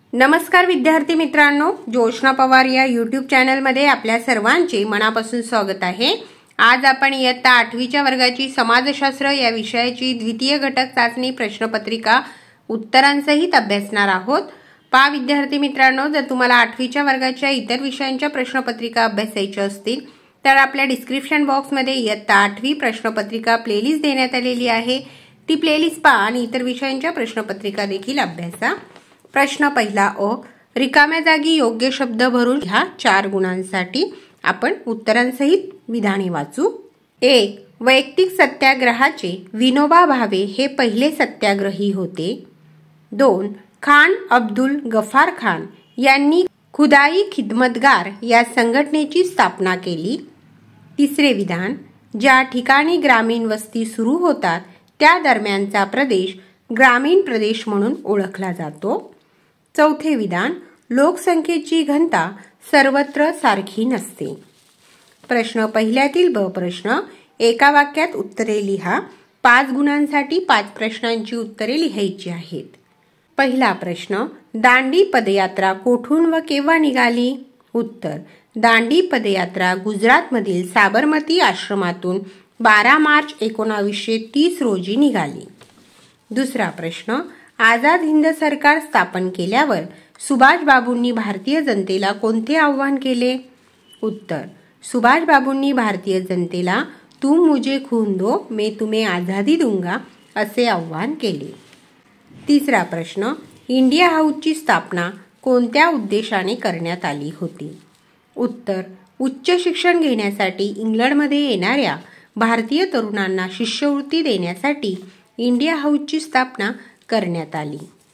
नमस्कार विद्यार्थी मित्रांनो, जोशना पवार या यूट्यूब चॅनलमध्ये आपल्या सर्वांचे मनापासून स्वागत आहे। आज आपण इयत्ता 8वीच्या वर्गाची समाजशास्त्र या विषयाची द्वितीय घटक चाचणी प्रश्नपत्रिका उत्तरांसहित अभ्यासणार आहोत। पहा विद्यार्थी मित्रांनो, जर तुम्हाला 8वीच्या वर्गाच्या इतर विषयांच्या प्रश्नपत्रिका अभ्यासायच्या असतील तर आपल्या डिस्क्रिप्शन बॉक्समध्ये इयत्ता 8वी प्रश्नपत्रिका प्लेलिस्ट देण्यात आलेली आहे। ती प्लेलिस्ट पहा आणि इतर विषयांच्या प्रश्नपत्रिका देखील अभ्यासा। प्रश्न पहिला अ, रिकाम्या जागी योग्य शब्द भरून ह्या 4 गुणांसाठी आपण उत्तरांसहित विधाने वाचू। 1. वैयक्तिक सत्याग्रहाचे विनोबा भावे हे पहिले सत्याग्रही होते। 2. खान अब्दुल गफार खान यांनी खुदाई खिदमतगार या संघटनेची स्थापना केली। तिसरे विधान, ज्या ठिकाणी ग्रामीण वस्ती सुरू होतात त्या दरम्यानचा प्रदेश ग्रामीण प्रदेश म्हणून ओळखला जातो। चौथे विधान, लोकसंख्येची घनता सर्वत्र सारखी नसते। प्रश्न पहिल्यातील ब प्रश्न, एका वाक्यात उत्तरे लिहा। 5 गुणांसाठी 5 प्रश्नांची उत्तरे लिहायची आहेत। पहिला प्रश्न, दांडी पदयात्रा कोठून व केव्हा निघाली? उत्तर, दांडी पदयात्रा गुजरातमधील साबरमती आश्रमातून 12 मार्च 1930 रोजी निघाली। दुसरा प्रश्न, आझाद हिंद सरकार स्थापन केल्यावर सुभाषबाबूंनी भारतीय जनतेला कोणते आव्हान केले? उत्तर, सुभाषबाबूंनी भारतीय जनतेला तुम मुझे खून दो मैं तुम्हें आझादी दूंगा असे आव्हान केले। तिसरा प्रश्न, इंडिया हाऊसची स्थापना कोणत्या उद्देशाने करण्यात आली होती? उत्तर, उच्च शिक्षण घेण्यासाठी इंग्लंडमध्ये येणाऱ्या भारतीय तरुणांना शिष्यवृत्ती देण्यासाठी इंडिया हाऊसची स्थापना करण्यात आली।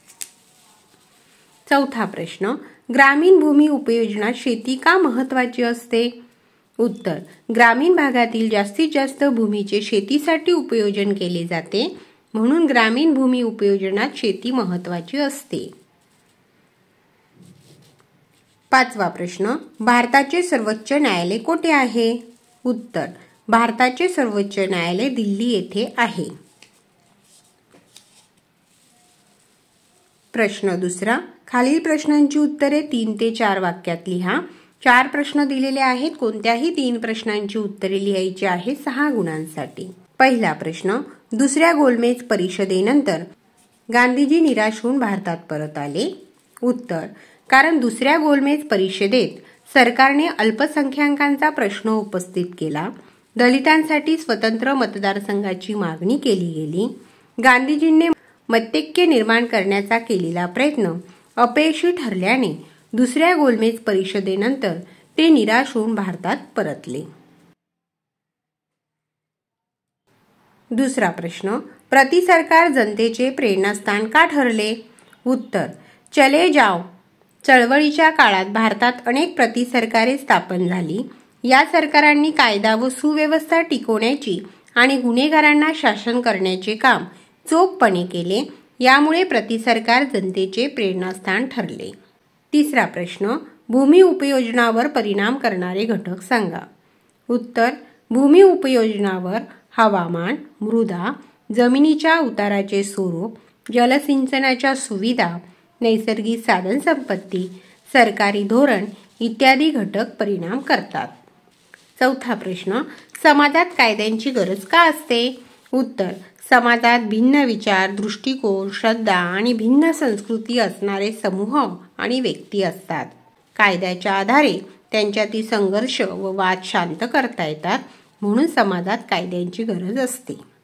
चौथा प्रश्न, ग्रामीण भूमी उपयोजना शेती का महत्त्वाची असते? उत्तर, ग्रामीण भागातील जास्तीत जास्त भूमीचे शेतीसाठी उपयोजन केले जाते, म्हणून ग्रामीण भूमी उपयोजनात शेती महत्त्वाची असते। पाचवा प्रश्न, भारताचे सर्वोच्च न्यायालय कोठे आहे? उत्तर, भारताचे सर्वोच्च न्यायालय दिल्ली येथे आहे। प्रश्न दुसरा, खालील प्रश्नांची उत्तरे 3 ते 4 वाक्यात लिहा। 4 प्रश्न दिलेले आहेत, कोणत्याही 3 प्रश्नांची उत्तरे लिहायची आहेत 6 गुणांसाठी। पहिला प्रश्न, दुसऱ्या गोलमेज परिषदेनंतर गांधीजी निराश होऊन भारतात परत आले। उत्तर, कारण दुसऱ्या गोलमेज परिषदेत सरकारने अल्पसंख्याकांचा प्रश्न उपस्थित केला, दलितांसाठी स्वतंत्र मतदारसंघाची मागणी केली गेली, गांधीजींनी मत्यैक्य निर्माण करण्याचा केलेला प्रयत्न अपयशी ठरल्याने दुसऱ्या गोलमेज परिषदेनंतर ते निराश होऊन भारतात परतले। दुसरा प्रश्न, प्रतिसरकार जनतेचे प्रेरणास्थान का ठरले? उत्तर, चले जाओ चळवळीच्या काळात भारतात अनेक प्रतिसरकारे स्थापन झाली। या सरकारांनी कायदा व सुव्यवस्था टिकवण्याची आणि गुन्हेगारांना शासन करण्याचे काम चोखपणे केले, यामुळे प्रतिसरकार जनतेचे प्रेरणास्थान ठरले। तिसरा प्रश्न, भूमी उपयोजनावर परिणाम करणारे घटक सांगा। उत्तर, भूमी उपयोजनावर हवामान, मृदा, जमिनीच्या उताराचे स्वरूप, जलसिंचनाच्या सुविधा, नैसर्गिक साधनसंपत्ती, सरकारी धोरण इत्यादी घटक परिणाम करतात। चौथा प्रश्न, समाजात कायद्यांची गरज का असते? उत्तर, समाजात भिन्न विचार, दृष्टिकोन, श्रद्धा आणि भिन्न संस्कृती असणारे समूह आणि व्यक्ती असतात। कायद्याच्या आधारे त्यांच्यातील संघर्ष व वाद शांत करता येतात, म्हणून समाजात कायद्यांची गरज असते।